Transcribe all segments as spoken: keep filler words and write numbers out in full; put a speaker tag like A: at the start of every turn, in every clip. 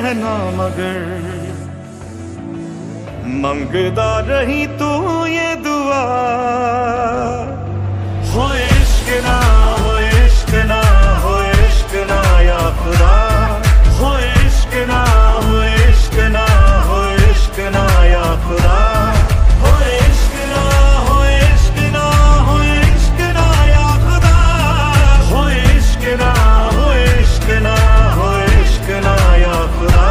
A: कहना मगर मंगदा रही तू ये दुआ। हो इश्क ना हो इश्क ना हो इश्क ना या खुदा, हो इश्क ना हो इश्क ना हो इश्क ना या खुदा, हो इश्क ना हो इश्क ना हो इश्क ना या खुदा, हो इश्क ना हो इश्क ना हो इश्क ना या खुदा।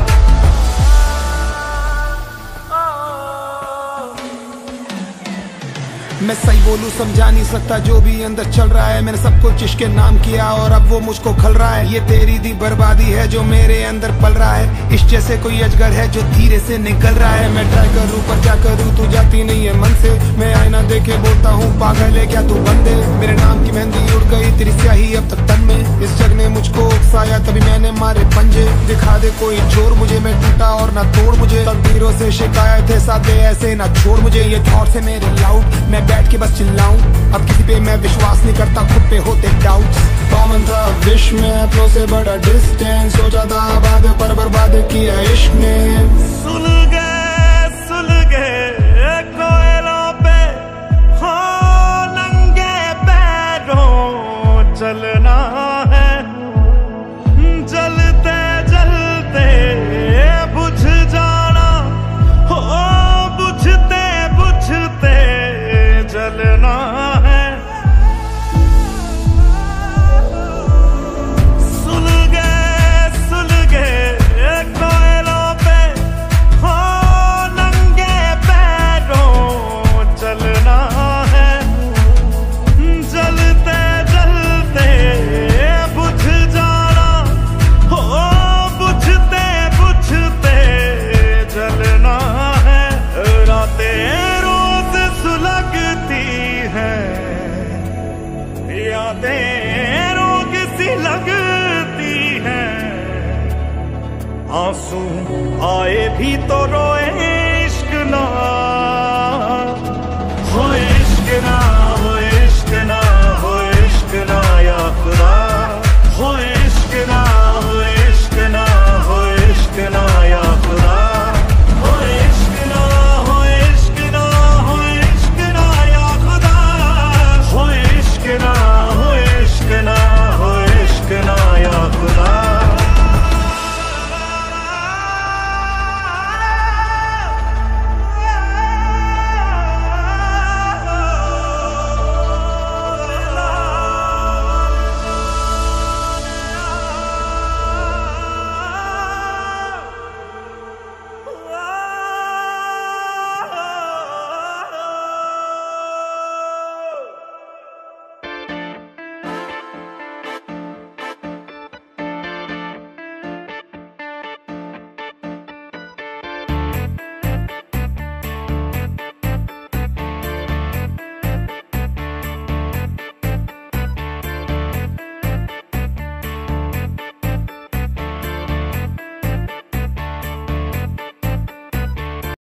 B: मैं सही बोलूं समझा नहीं सकता जो भी अंदर चल रहा है। मैंने सब कुछ इश्क के नाम किया और अब वो मुझको खल रहा है। ये तेरी दी बर्बादी है जो मेरे अंदर पल रहा है। इश्क जैसे कोई अजगर है जो धीरे से निकल रहा है। मैं ट्राई करूं पर क्या करूं तू जाती नहीं है मन से। मैं आईना देखे बोलता हूँ पागल है क्या तू बंदे। मेरे नाम की मेहंदी उड़ गई तेरी स्याही अब तक तन में। इस जग ने मुझको उकसाया तभी मैंने मारे पंजे। दिखा दे कोई जोर मुझे, मैं टूटा और ना तोड़ मुझे। तकदीरों से शिकायत है सादे ऐसे ना छोड़ मुझे। ये थॉट्स है मेरे लाउड, मैं बैठ के बस चिल्लाऊं। अब किसी पे मैं विश्वास नहीं करता, खुद पे होते डाउट्स। कॉमन था विश में अपनों से बड़ा डिस्टेंस। सोचा था आबाद पर बर्बाद किया इश्क ने।
A: सुल गए सुल गए कोयलों पे हो नंगे पैरों चलना है। जलते जलते बुझ जाना हो, बुझते बुझते जलना है। सुल गए सुल गए कोयलों पे हो नंगे पैरों चलना है। जलते जलते बुझ जाना हो, बुझते बुझते जलना है। रातें रोज सुलगती हैं, यादें रोग सी लगती हैं। आंसू आए भी तो रोए